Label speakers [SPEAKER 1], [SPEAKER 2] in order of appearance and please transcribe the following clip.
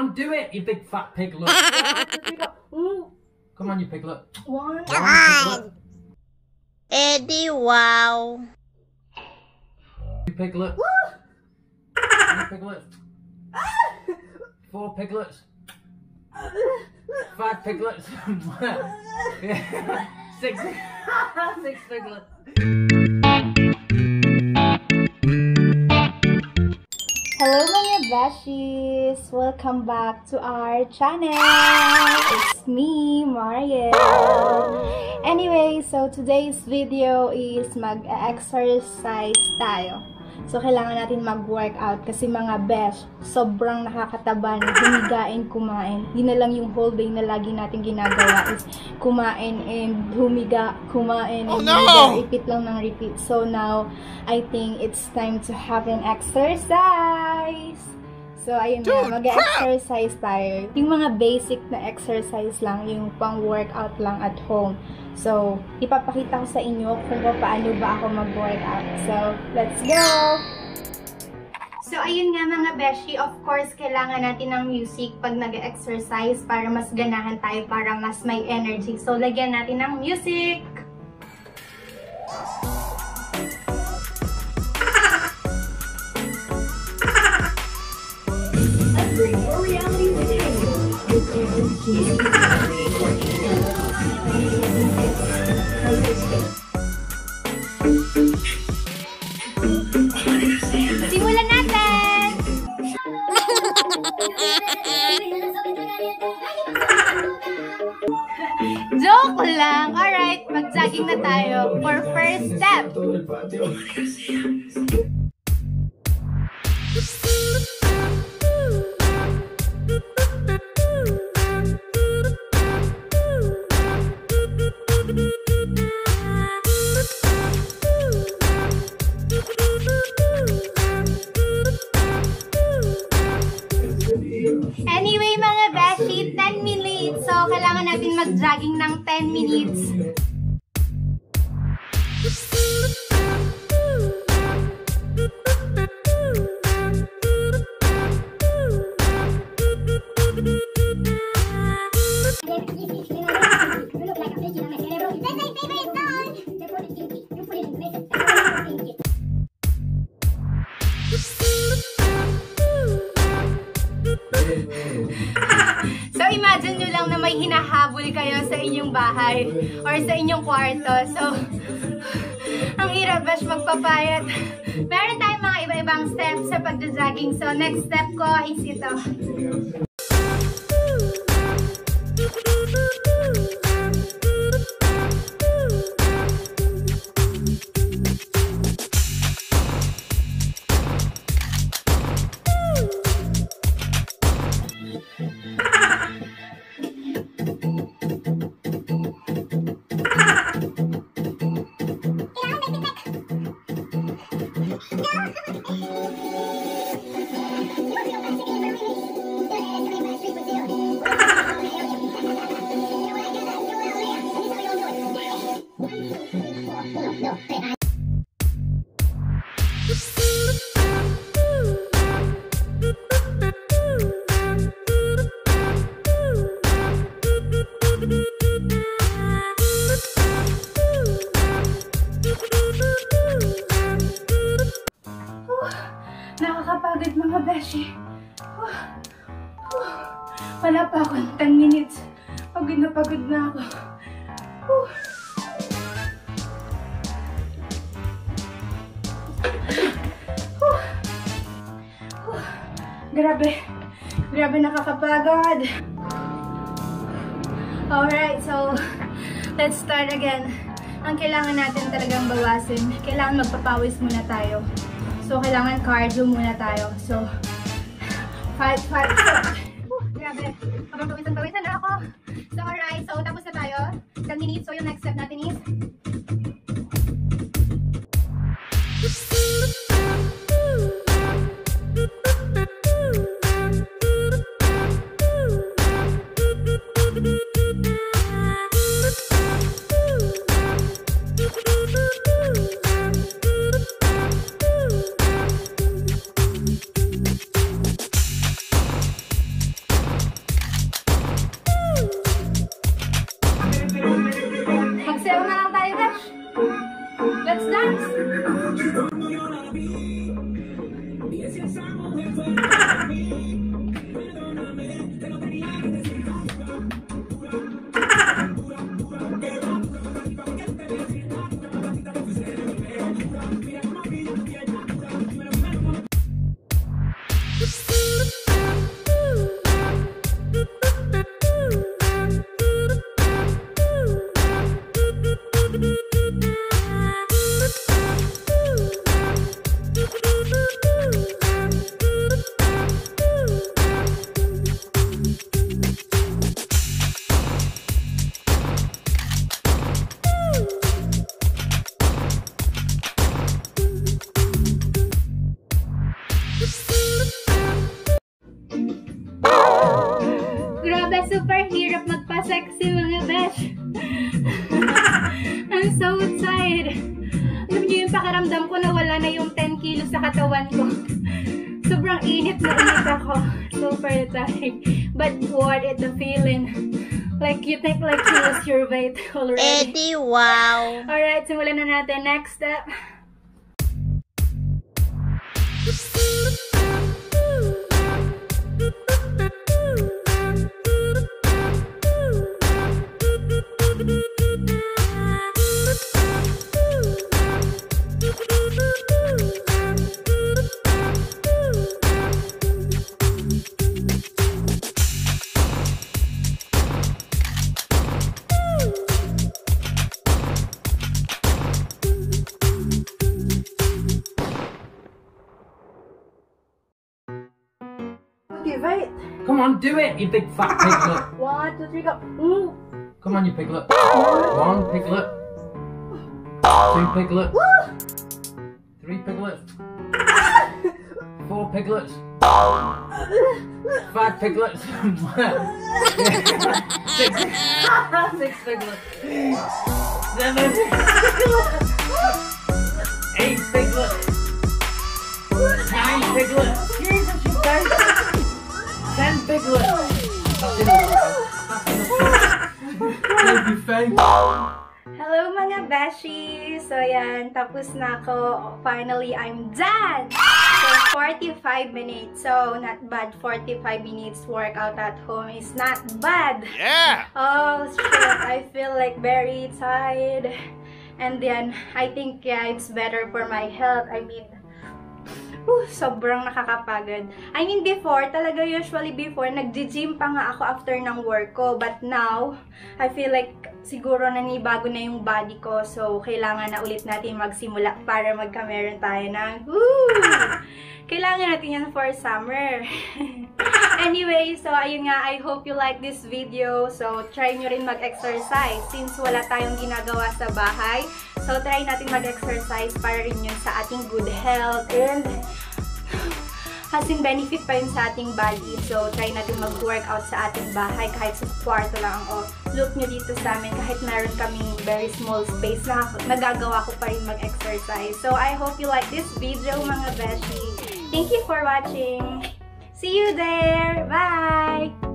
[SPEAKER 1] on, do it, you big fat piglet. Come on, you piglet.
[SPEAKER 2] One.
[SPEAKER 3] Come on. Eddie, wow.
[SPEAKER 1] You piglet. You piglet. 4 piglets. 5 piglets. 6 piglets.
[SPEAKER 2] Hello mga beshies! Welcome back to our channel! It's me, Mariel! Anyway, so today's video is mag-exercise tayo. So, kailangan natin mag-workout kasi mga besh, sobrang nakakataba na humigain, kumain. Yun na lang yung whole day na lagi natin ginagawa is kumain and humiga, kumain and humiga. Repeat lang ng repeat. So, now, I think it's time to have an exercise! So, ayun na, mag-exercise tayo. Yung mga basic na exercise lang, yung pang-workout lang at home. So, ipapakita ko sa inyo kung paano ba ako mag-workout. So, let's go! So, ayun nga mga beshi, of course, kailangan natin ng music pag nag-exercise para mas ganahan tayo, para mas may energy. So, lagyan natin ng music! Simulan natin! Joke lang! Alright, mag-jogging na tayo for first step. Anyway mga beshi, 10 minutes. So, kailangan natin mag-jogging ng 10 minutes. So, imagine nyo lang na may hinahabol kayo sa inyong bahay or sa inyong kwarto. So, ang hirap bash magpapayat. Meron tayong mga iba-ibang steps sa pagda-jogging. So, next step ko is ito. Nakakapagod mga beshi. Wala pa ako 10 minutes. Pagod na ako. Grabe nakakapagod. Alright, so let's start again. Ang kailangan natin talagang bawasin, kailangan magpapawis muna tayo. So, kailangan cardio muna tayo. So, 5. Grabe. Pawisan na ako. So, alright. So, tapos na tayo. 10 minutes. So, yung next step natin is dance? Grabe, super hirap magpa-sexy mga besh. I'm so tired. Alam niyo yung pakiramdam ko na wala na yung 10 kilos sa katawan ko. Sobrang init na init ako. Super tired. But worth it, the feeling. Like you think like you lost your weight already.
[SPEAKER 3] Eddie, wow.
[SPEAKER 2] Alright, simulan na natin. Next step. Okay, right.
[SPEAKER 1] Come on, do it, you big fat piglet.
[SPEAKER 2] 1, 2, 3, go. Ooh.
[SPEAKER 1] Come on, you piglet. 1 piglet. 2 piglet. 3 piglets. 4 piglets. 5 piglets. 6 piglets. 7 8 piglets. 9 piglets. Jesus, you guys. 10 piglets. That's enough. That's enough. Thank you, Faye.
[SPEAKER 2] Hello mga beshi! So yan, tapos na ako. Finally, I'm done! So 45 minutes. So not bad. 45 minutes workout at home is not bad.
[SPEAKER 4] Yeah!
[SPEAKER 2] Oh shit, I feel like very tired. And then, I think yeah, it's better for my health. I mean, sobrang nakakapagod. I mean, before, talaga usually before, nag-gym pa nga ako after ng work ko. But now, I feel like siguro nanibago na yung body ko. So, kailangan na ulit natin magsimula para magkameron tayo ng kailangan natin yan for summer. Anyway, so ayun nga, I hope you like this video. So, try nyo rin mag-exercise since wala tayong ginagawa sa bahay. So, try natin mag-exercise para rin yun sa ating good health and has in benefit pa yun sa ating body. So, try natin mag-workout sa ating bahay kahit sa kwarto lang. O, look nyo dito sa amin kahit meron kaming very small space na nagagawa ko pa rin mag-exercise. So, I hope you like this video mga beshi. Thank you for watching. See you there. Bye!